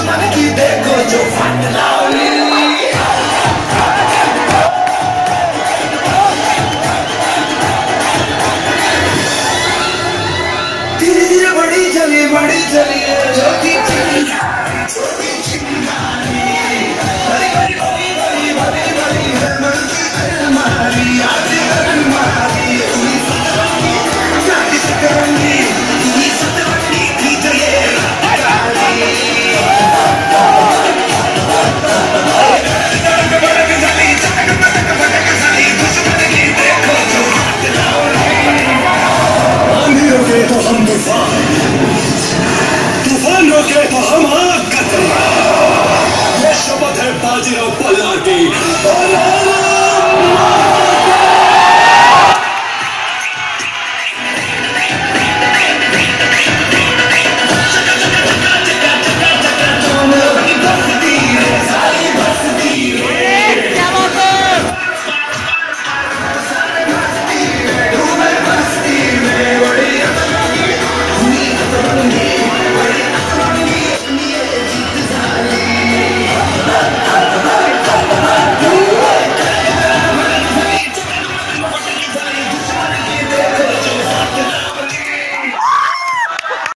दुश्मन की देखो जो फट लाओगी। धीरे धीरे बढ़ी चली छोटी चिंगारी बड़ी बड़ी बड़ी बड़ी बड़ी बड़ी है मन की अलमारी आज अलमारी हुई सतरंगी जाती सतरंगी हुई सतरंगी थी जो ये रोके तो हम तूफान रोके तो हम आग कतरे। ये शपथ है बाजीराव पल्ला